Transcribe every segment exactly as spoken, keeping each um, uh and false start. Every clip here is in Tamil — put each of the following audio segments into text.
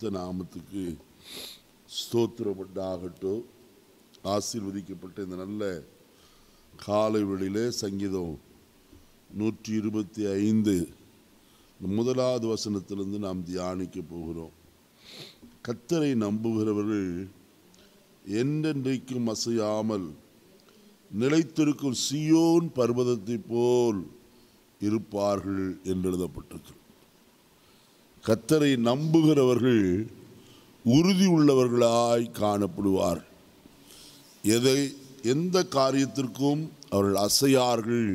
பரிசுத்த நாமத்துக்கு ஸ்தோத்திரம் உண்டாகட்டும். ஆசீர்வதிக்கப்பட்ட இந்த நல்ல காலை வேளையிலே சங்கீதம் நூற்றி இருபத்தி ஐந்து முதலாவது வசனத்திலிருந்து நாம் தியானிக்க போகிறோம். கர்த்தரை நம்புகிறவர்கள் என்றென்றைக்கும் அசையாமல் நிலைத்திருக்கும் சீயோன் பர்வதத்தை போல் இருப்பார்கள் என்று எழுதப்பட்டிருக்கிறது. கர்த்தரை நம்புகிறவர்கள் உறுதி உள்ளவர்களாய் காணப்படுவார். எதை எந்த காரியத்திற்கும் அவர்கள் அசையார்கள்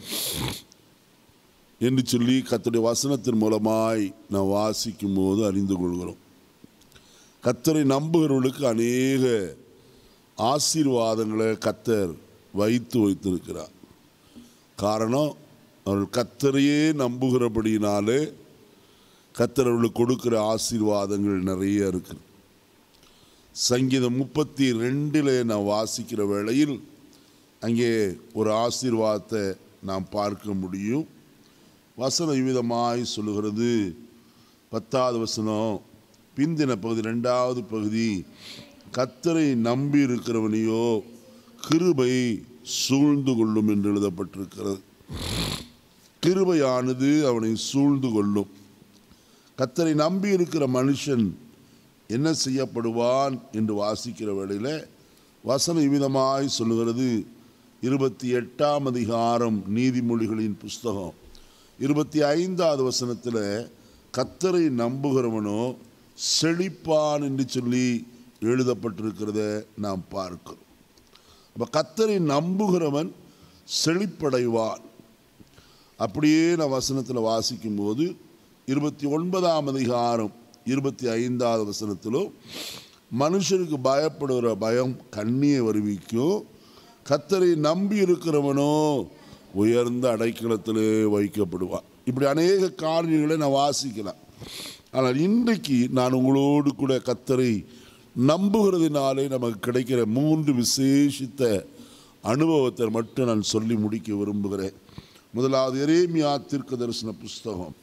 என்று சொல்லி கர்த்தருடைய வசனத்தின் மூலமாய் நாம் வாசிக்கும் போது அறிந்து கொள்கிறோம். கர்த்தரை நம்புகிறவர்களுக்கு அநேக ஆசீர்வாதங்களை கர்த்தர் வைத்து வைத்திருக்கிறார். காரணம், அவர்கள் கர்த்தரையே நம்புகிறபடினாலே கர்த்தர் அவர்களுக்கு கொடுக்கிற ஆசீர்வாதங்கள் நிறைய இருக்குது. சங்கீதம் முப்பத்தி ரெண்டில் நான் வாசிக்கிற வேளையில் அங்கே ஒரு ஆசீர்வாதத்தை நாம் பார்க்க முடியும். வசனம் இவ்விதமாய் சொல்லுகிறது. பத்தாவது வசனம் பிந்தின பகுதி, ரெண்டாவது பகுதி, கர்த்தரை நம்பி இருக்கிறவனையோ கிருபை சூழ்ந்து கொள்ளும் என்று எழுதப்பட்டிருக்கிறது. கிருபையானது அவனை சூழ்ந்து கொள்ளும். கர்த்தரை நம்பி இருக்கிற மனுஷன் என்ன செய்யப்படுவான் என்று வாசிக்கிற வேளையில் வசனம் இவ்விதமாய் சொல்லுகிறது. இருபத்தி எட்டாம் அதிகாரம் நீதிமொழிகளின் புஸ்தகம் இருபத்தி ஐந்தாவது வசனத்தில் கர்த்தரை நம்புகிறவனோ செழிப்பான் என்று சொல்லி எழுதப்பட்டிருக்கிறத நாம் பார்க்கிறோம். அப்போ கர்த்தரை நம்புகிறவன் செழிப்படைவான். அப்படியே நான் வசனத்தில் வாசிக்கும் போது இருபத்தி ஒன்பதாம் அதிகாரம் இருபத்தி ஐந்தாவது வசனத்திலும் மனுஷனுக்கு பயப்படுகிற பயம் கண்ணியை வருவிக்கும், கர்த்தரை நம்பி இருக்கிறவனோ உயர்ந்த அடைக்கலத்திலே வைக்கப்படுவான். இப்படி அநேக காரியங்களை நான் வாசிக்கலாம். ஆனால் இன்றைக்கு நான் உங்களோடு கூட கர்த்தரை நம்புகிறதுனாலே நமக்கு கிடைக்கிற மூன்று விசேஷித்த அனுபவத்தை மட்டும் நான் சொல்லி முடிக்க விரும்புகிறேன். முதலாவது எரேமியா தீர்க்கதரிசன புஸ்தகம்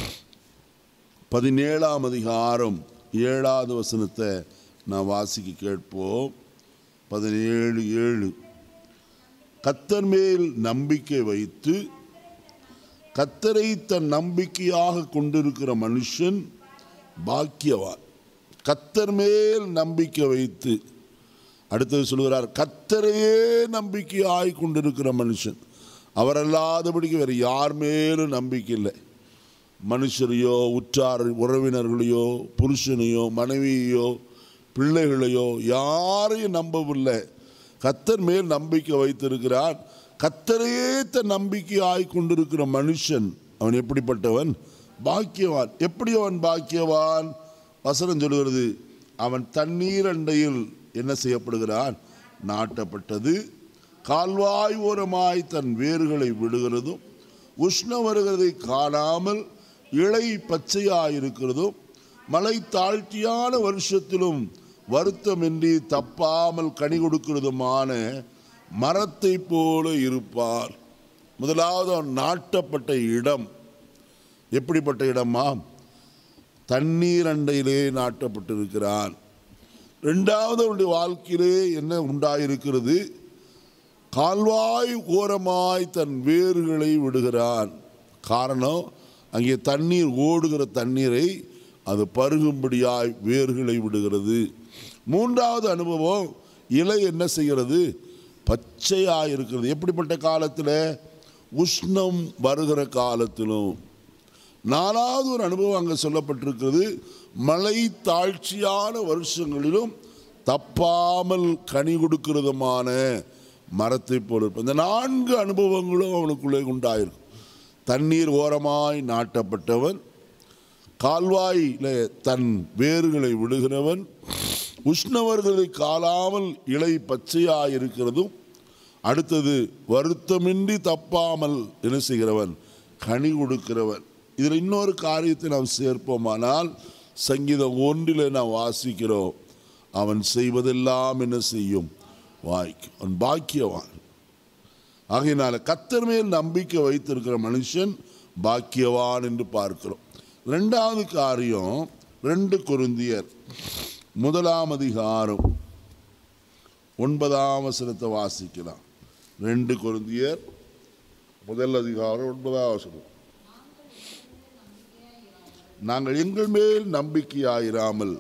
பதினேழாம் அதிகாரம் ஏழாவது வசனத்தை நான் வாசிக்க கேட்போம். பதினேழு ஏழு கர்த்தர் மேல் நம்பிக்கை வைத்து கர்த்தரை தன் நம்பிக்கையாக கொண்டிருக்கிற மனுஷன் பாக்கியவான். கர்த்தர் மேல் நம்பிக்கை வைத்து, அடுத்தது சொல்கிறார், கர்த்தரையே நம்பிக்கையாய் கொண்டிருக்கிற மனுஷன். அவரல்லாதபடிக்கு வேறு யார் மேலும் நம்பிக்கை இல்லை. மனுஷரையோ உற்றார் உறவினர்களையோ புருஷனையோ மனைவியோ பிள்ளைகளையோ யாரையும் நம்பவில்லை. கர்த்தர் மேல் நம்பிக்கை வைத்திருக்கிறான். கர்த்தரையே தன் நம்பிக்கையாய் கொண்டிருக்கிற மனுஷன் அவன் எப்படிப்பட்டவன்? பாக்கியவான். எப்படி அவன் பாக்கியவான்? வசனம் சொல்கிறது, அவன் தண்ணீர் அண்டையில் என்ன செய்யப்படுகிறான்? நாட்டப்பட்டது. கால்வாய் ஓரமாய் தன் வேர்களை விடுகிறதும் உஷ்ணம் வருகிறதை காணாமல் இலை பச்சையாயிருக்கிறதும் மழை தாழ்த்தியான வருஷத்திலும் வருத்தமின்றி தப்பாமல் கனி கொடுக்கிறதுமான மரத்தை போல இருப்பார். முதலாவது அவன் நாட்டப்பட்ட இடம் எப்படிப்பட்ட இடமா? தண்ணீர் அண்டையிலே நாட்டப்பட்டிருக்கிறான். ரெண்டாவது அவனுடைய வாழ்க்கையிலே என்ன உண்டாயிருக்கிறது? கால்வாய் ஓரமாய் தன் வேர்களை விடுகிறான். காரணம், அங்கே தண்ணீர் ஓடுகிற தண்ணீரை அது பருகும்படியாய் வேர்களை விடுகிறது. மூன்றாவது அனுபவம், இலை என்ன செய்கிறது? பச்சையாக இருக்கிறது. எப்படிப்பட்ட காலத்தில்? உஷ்ணம் வருகிற காலத்திலும். நாலாவது ஒரு அனுபவம் அங்கே சொல்லப்பட்டிருக்கிறது, மழை தாழ்ச்சியான வருஷங்களிலும் தப்பாமல் கனி கொடுக்கிறதுமான மரத்தை போல இருப்ப. இந்த நான்கு அனுபவங்களும் அவனுக்குள்ளே உண்டாயிருக்கும். தண்ணீர் ஓரமாய் நாட்டப்பட்டவன், கால்வாயில தன் வேர்களை விடுகிறவன், உஷ்ணவர்களை காலாமல் இலை பச்சையாய் இருக்கிறதும், அடுத்தது வருத்தமின்றி தப்பாமல் என்ன செய்கிறவன்? கனி கொடுக்கிறவன். இதில் இன்னொரு காரியத்தை நாம் சேர்ப்போமானால், சங்கீதம் ஒன்றில் நாம் வாசிக்கிறோம், அவன் செய்வதெல்லாம் என்ன செய்யும்? வாய்க்கும். அவன் பாக்கியவான். ஆகையினால கர்த்தர் மேல் நம்பிக்கை வைத்திருக்கிற மனுஷன் பாக்கியவான் என்று பார்க்கிறோம். ரெண்டாவது காரியம், ரெண்டு கொரிந்தியர் முதலாம் அதிகாரம் ஒன்பதாம் வசனத்தை வாசிக்கலாம். ரெண்டு கொரிந்தியர் முதல் அதிகாரம் ஒன்பதாம் வசனம். நாங்கள் எங்கள் மேல் நம்பிக்கையாயிராமல்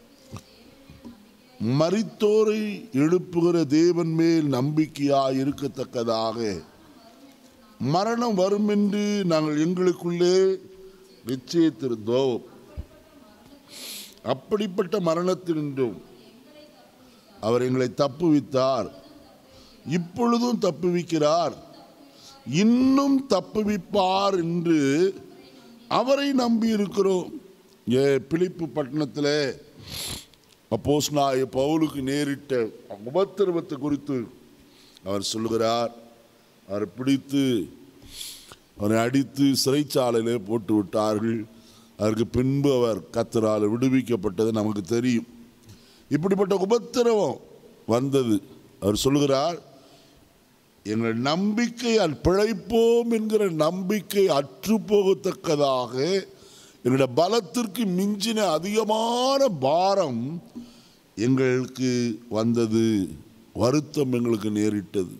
மரித்தோரை எழுப்புகிற தேவன் மேல் நம்பிக்கையாய் இருக்கத்தக்கதாக மரணம் வரும் என்று நாங்கள் எங்களுக்குள்ளே நிச்சயித்திருந்தோம். அப்படிப்பட்ட மரணத்தினின்றும் அவர் எங்களை தப்புவித்தார், இப்பொழுதும் தப்புவிக்கிறார், இன்னும் தப்புவிப்பார் என்று அவரை நம்பி இருக்கிறோம். ஏ பிலிப்பு பட்டணத்தில் அப்போஸ்தலனாகிய பவுலுக்கு நேரிட்ட உபத்திரவத்தை குறித்து அவர் சொல்லுகிறார். அவர் பிடித்து அவரை அடித்து சிறைச்சாலையிலே போட்டு விட்டார்கள். அதற்கு பின்பு அவர் கர்த்தரால் விடுவிக்கப்பட்டது நமக்கு தெரியும். இப்படிப்பட்ட உபத்திரவம் வந்தது. அவர் சொல்லுகிறார், எங்கள் நம்பிக்கை பிழைப்போம் என்கிற நம்பிக்கை அற்று போகத்தக்கதாக எங்களுடைய பலத்திற்கு மிஞ்சின அதிகமான பாரம் எங்களுக்கு வந்தது, வருத்தம் எங்களுக்கு நேரிட்டது.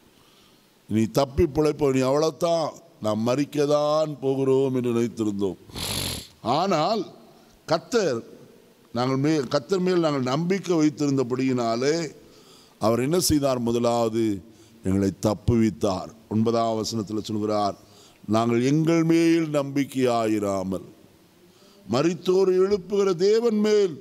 நீ தப்பி பிழைப்போம், நீ அவ்வளோத்தான், நாம் மரிக்கதான் போகிறோம் என்று நினைத்திருந்தோம். ஆனால் கர்த்தர் நாங்கள் மே கர்த்தர் மேல் நாங்கள் நம்பிக்கை வைத்திருந்தபடியினாலே அவர் என்ன செய்தார்? முதலாவது எங்களை தப்புவித்தார். ஒன்பதாம் வசனத்தில் சொல்கிறார், நாங்கள் எங்கள் மேல் நம்பிக்கையாயிராமல் மரித்தோரை எழுப்புகிற தேவன் மேல்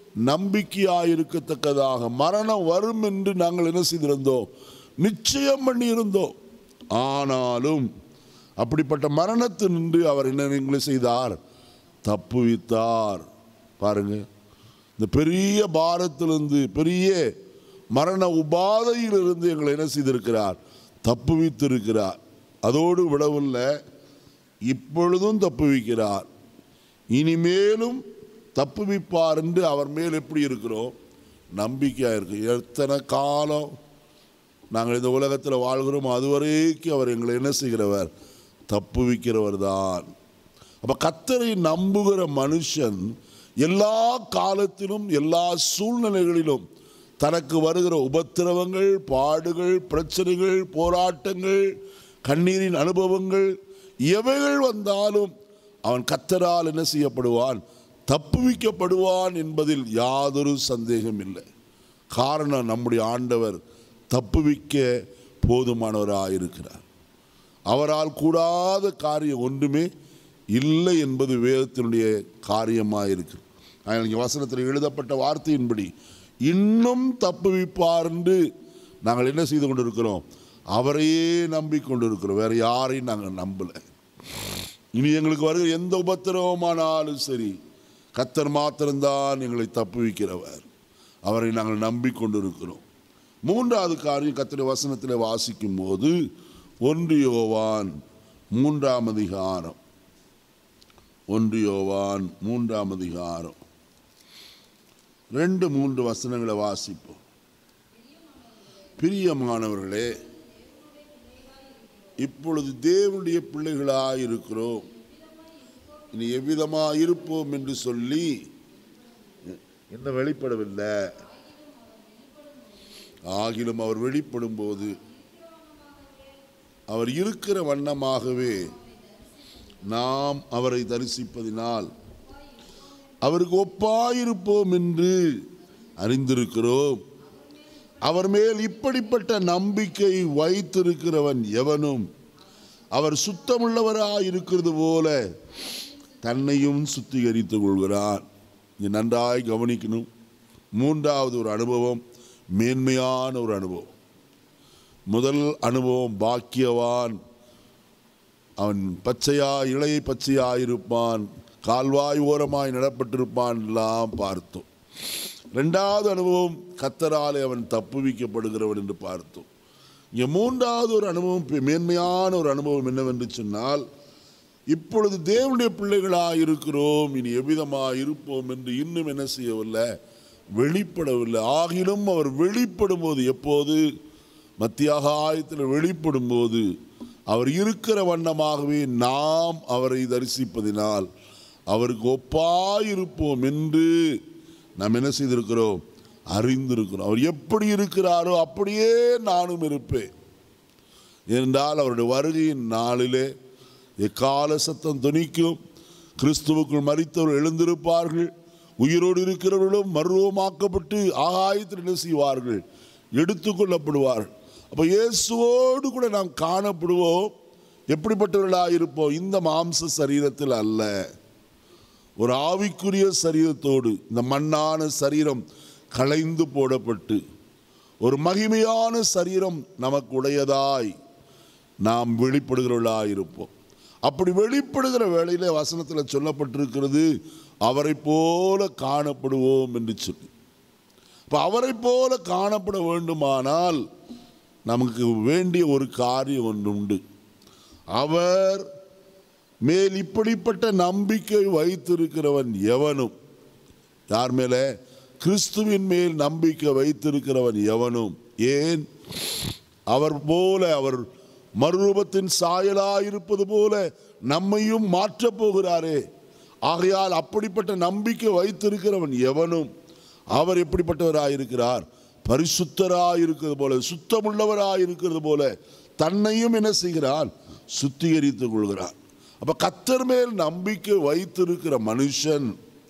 நம்பிக்கையாயிருக்கத்தக்கதாக மரணம் வரும் என்று நாங்கள் என்ன செய்திருந்தோம்? நிச்சயம் பண்ணி இருந்தோம். ஆனாலும் அப்படிப்பட்ட மரணத்தினின்று அவர் என்ன எங்களை செய்தார்? தப்புவித்தார். பாருங்க, இந்த பெரிய பாரத்திலிருந்து, பெரிய மரண உபாதையிலிருந்து எங்களை என்ன செய்திருக்கிறார்? தப்புவித்திருக்கிறார். அதோடு விடவில்லை, இப்பொழுதும் தப்புவிக்கிறார், இனிமேலும் தப்புவிப்பார் என்று அவர் மேல் எப்படி இருக்கிறோம்? நம்பிக்கையாக இருக்கு. எத்தனை காலம் நாங்கள் இந்த உலகத்தில் வாழ்கிறோம், அதுவரைக்கும் அவர் எங்களை என்ன செய்கிறவர்? தப்புவிக்கிறவர் தான். அப்போ கர்த்தரை நம்புகிற மனுஷன் எல்லா காலத்திலும் எல்லா சூழ்நிலைகளிலும் தனக்கு வருகிற உபத்திரவங்கள், பாடுகள், பிரச்சனைகள், போராட்டங்கள், கண்ணீரின் அனுபவங்கள் எவைகள் வந்தாலும் அவன் கர்த்தரால் என்ன செய்யப்படுவான்? தப்புவிக்கப்படுவான் என்பதில் யாதொரு சந்தேகம் இல்லை. காரணம், நம்முடைய ஆண்டவர் தப்புவிக்க போதுமானவராயிருக்கிறார். அவரால் கூடாத காரியம் ஒன்றுமே இல்லை என்பது வேதத்தினுடைய காரியமாக இருக்கு. இங்கே வசனத்தில் எழுதப்பட்ட வார்த்தையின்படி இன்னும் தப்புவிப்பார் என்று நாங்கள் என்ன செய்து கொண்டிருக்கிறோம்? அவரையே நம்பிக்கொண்டிருக்கிறோம். வேற யாரையும் நாங்கள் நம்பலை. இனி எங்களுக்கு வருகிற எந்த உபத்திரவமானாலும் சரி, கர்த்தர் மாத்திரம்தான் எங்களை தப்புவிக்கிறவர். அவரை நாங்கள் நம்பிக்கொண்டிருக்கிறோம். மூன்றாவது காரியம் கர்த்தருடைய வசனத்தில் வாசிக்கும் போது ஒன்று யோவான் மூன்றாம் அதிகாரம் ஒன்று யோவான் மூன்றாம் அதிகாரம் ரெண்டு மூன்று வசனங்களை வாசிப்போம். பிரியமானவர்களே, இப்பொழுது தேவனுடைய பிள்ளைகளாய் இருக்கிறோம், இனி எவ்விதமாக இருப்போம் என்று சொல்லி என்ன வெளிப்படவில்லை. ஆகிலும் அவர் வெளிப்படும் போது அவர் இருக்கிற வண்ணமாகவே நாம் அவரை தரிசிப்பதினால் அவருக்கு ஒப்பாயிருப்போம் என்று அறிந்திருக்கிறோம். அவர் மேல் இப்படிப்பட்ட நம்பிக்கை வைத்திருக்கிறவன் எவனும் அவர் சுத்தமுள்ளவராயிருக்கிறது போல தன்னையும் சுத்திகரித்துக் கொள்கிறான். இங்கே நன்றாய் கவனிக்கணும். மூன்றாவது ஒரு அனுபவம் மேன்மையான ஒரு அனுபவம். முதல் அனுபவம் பாக்கியவான், அவன் பச்சையா இளைய பச்சையாயிருப்பான், கால்வாய் ஓரமாய் நடப்பட்டிருப்பான் எல்லாம் பார்த்தோம். ரெண்டாவது அனுபவம் கர்த்தராலே அவன் தப்புவிக்கப்படுகிறவன் என்று பார்த்தோம். இங்கே மூன்றாவது ஒரு அனுபவம், மேன்மையான ஒரு அனுபவம் என்னவென்று சொன்னால், இப்பொழுது தேவனுடைய பிள்ளைகளாக இருக்கிறோம், இனி எவ்விதமாக இருப்போம் என்று இன்னும் என்ன செய்யவில்லை? வெளிப்படவில்லை. ஆகிலும் அவர் வெளிப்படும் போது, எப்போது? மத்தியாகாயத்தில் வெளிப்படும் போது அவர் இருக்கிற வண்ணமாகவே நாம் அவரை தரிசிப்பதினால் அவருக்கு ஒப்பாயிருப்போம் என்று நாம் என்ன செய்திருக்கிறோம்? அறிந்திருக்கிறோம். அவர் எப்படி இருக்கிறாரோ அப்படியே நானும் இருப்பேன் என்றால் அவருடைய வருகையின் நாளிலே எக்கால சத்தம் துணிக்கும். கிறிஸ்துவுக்குள் மரித்தவர்கள் எழுந்திருப்பார்கள். உயிரோடு இருக்கிறவர்களும் மர்வமாக்கப்பட்டு ஆகாயத்தில் என்ன செய்வார்கள்? எடுத்துக்கொள்ளப்படுவார்கள். அப்போ இயேசுவோடு கூட நாம் காணப்படுவோம். எப்படிப்பட்டவர்களாக இருப்போம்? இந்த மாம்ச சரீரத்தில் அல்ல, ஒரு ஆவிக்குரிய சரீரத்தோடு. இந்த மண்ணான சரீரம் களைந்து போடப்பட்டு ஒரு மகிமையான சரீரம் நமக்கு உடையதாய் நாம் வெளிப்படுகிறவர்களாக இருப்போம். அப்படி வெளிப்படுகிற வேளையிலே வசனத்தில் சொல்லப்பட்டிருக்கிறது, அவரை போல காணப்படுவோம் என்று சொல்லி. இப்போ அவரை போல காணப்பட வேண்டுமானால் நமக்கு வேண்டிய ஒரு காரியம் ஒன்று உண்டு. அவர் மேல் இப்படிப்பட்ட நம்பிக்கை வைத்திருக்கிறவன் எவனும், யார் மேலே? கிறிஸ்துவின் மேல் நம்பிக்கை வைத்திருக்கிறவன் எவனும். ஏன்? அவர் போல, அவர் மறுரூபத்தின் சாயலாயிருப்பது போல நம்மையும் மாற்றப் போகிறாரே. ஆகையால் அப்படிப்பட்ட நம்பிக்கை வைத்திருக்கிறவன் எவனும், அவர் எப்படிப்பட்டவராயிருக்கிறார்? பரிசுத்தராயிருக்கிறது போல, சுத்தமுள்ளவராயிருக்கிறது போல தன்னையும் என்ன செய்கிறார்? சுத்திகரித்துக் கொள்கிறார். அப்ப கர்த்தர் மேல் நம்பிக்கை வைத்திருக்கிற மனுஷன்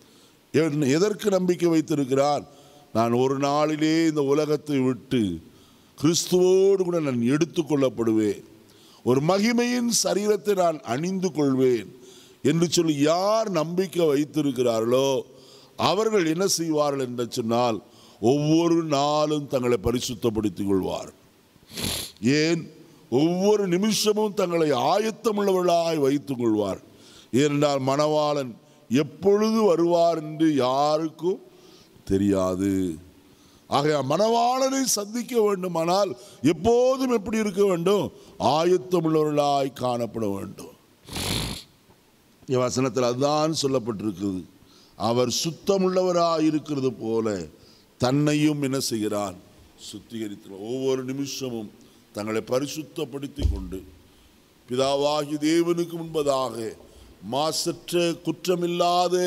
எதற்கு நம்பிக்கை வைத்திருக்கிறார்? நான் ஒரு நாளிலே இந்த உலகத்தை விட்டு கிறிஸ்துவோடு கூட நான் எடுத்துக்கொள்ளப்படுவேன், ஒரு மகிமையின் சரீரத்தை நான் அணிந்து கொள்வேன் என்று சொல்லி யார் நம்பிக்கை வைத்திருக்கிறார்களோ அவர்கள் என்ன செய்வார்கள் என்று சொன்னால், ஒவ்வொரு நாளும் தங்களை பரிசுத்தப்படுத்திக் கொள்வார். ஏன்? ஒவ்வொரு நிமிஷமும் தங்களை ஆயத்தமுள்ளவர்களாய் வைத்துக் கொள்வார். ஏனென்றால் மணவாளன் எப்பொழுது வருவார் என்று யாருக்கும் தெரியாது. ஆகையா மணவாளனை சந்திக்க வேண்டுமானால் எப்போதும் எப்படி இருக்க வேண்டும்? ஆயத்தமுள்ளவர்களாய் காணப்பட வேண்டும். வசனத்தில் அதுதான் சொல்லப்பட்டிருக்கிறது. அவர் சுத்தமுள்ளவராய் இருக்கிறது போல தன்னையும் என்ன செய்கிறார்? சுத்திகரித்து ஒவ்வொரு நிமிஷமும் தங்களை பரிசுத்தப்படுத்தி கொண்டு பிதாவாகி தேவனுக்கு முன்பதாக மாசற்ற குற்றமில்லாத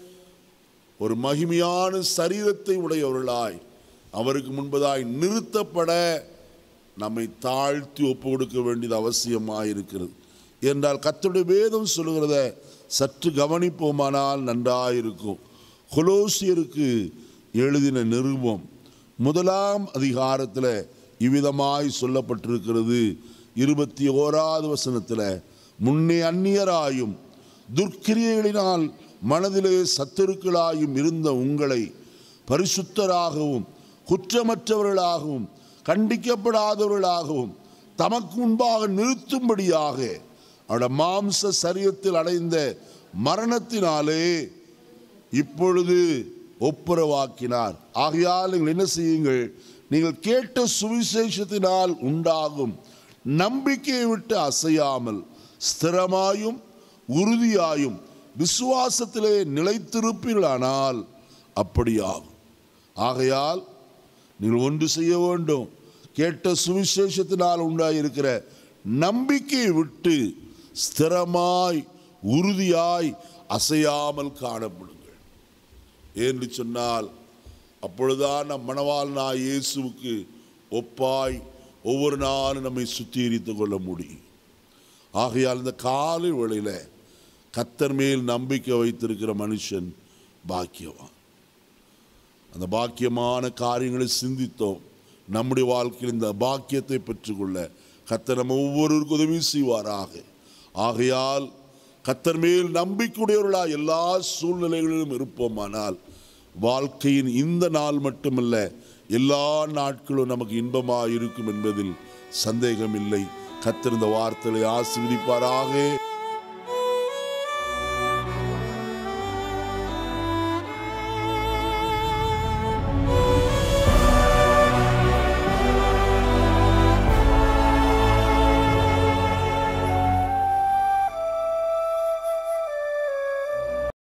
ஒரு மகிமையான சரீரத்தை உடையவர்களாய் அவருக்கு முன்பதாய் நிறுத்தப்பட நம்மை தாழ்த்தி ஒப்பு கொடுக்க வேண்டியது அவசியமாயிருக்கிறது. என்றால் கர்த்தருடைய வேதம் சொல்லுகிறத சற்று கவனிப்போமானால் நன்றாயிருக்கும். கொலோசியருக்கு எழுதின நிருபம் முதலாம் அதிகாரத்தில் இவ்விதமாய் சொல்லப்பட்டிருக்கிறது. இருபத்தி ஓராவது வசனத்தில், முன்னே அந்நியராயும் துர்க்கிரியைகளினால் மனதிலே சத்துருக்களாயும் இருந்த உங்களை பரிசுத்தராகவும் குற்றமற்றவர்களாகவும் கண்டிக்கப்படாதவர்களாகவும் தமக்கு முன்பாக நிறுத்தும்படியாக அவருடைய மாம்ச சரீரத்தில் அடைந்த மரணத்தினாலே இப்பொழுது ஒப்புரவாக்கினார். ஆகையால் நீங்கள் என்ன செய்யுங்கள்? நீங்கள் கேட்ட சுவிசேஷத்தினால் உண்டாகும் நம்பிக்கையை விட்டு அசையாமல் ஸ்திரமாயும் உறுதியாயும் விசுவாசத்திலே நிலைத்திருப்பீர்களானால் அப்படியாகும். ஆகையால் நீங்கள் ஒன்று செய்ய வேண்டும். கேட்ட சுவிசேஷத்தினால் உண்டாயிருக்கிற நம்பிக்கையை விட்டு ஸ்திரமாய் உறுதியாய் அசையாமல் காணப்படுங்கள் என்று சொன்னால், அப்பொழுதுதான் நம் மணவாளனாய் இயேசுவுக்கு ஒப்பாய் ஒவ்வொரு நாளும் நம்மை சுத்திகரித்து கொள்ள முடியும். ஆகையால் இந்த காலை வேளையில் கர்த்தர் மேல் நம்பிக்கை வைத்திருக்கிற மனுஷன் பாக்கியவான். அந்த பாக்கியமான காரியங்களை சிந்தித்தோம். நம்முடைய வாழ்க்கையில் இந்த பாக்கியத்தை பெற்றுக்கொள்ள கர்த்தர் நம்ம ஒவ்வொருவருக்கும் உதவி செய்வாராக. ஆகையால் கர்த்தர் மேல் நம்பிக்கையுடையவர்களா எல்லா சூழ்நிலைகளிலும் இருப்போமானால் வாழ்க்கையின் இந்த நாள் மட்டுமல்ல, எல்லா நாட்களும் நமக்கு இன்பமாக இருக்கும் என்பதில் சந்தேகம் இல்லை. கர்த்தர் இந்த வார்த்தையை ஆசீர்வதிப்பாராக.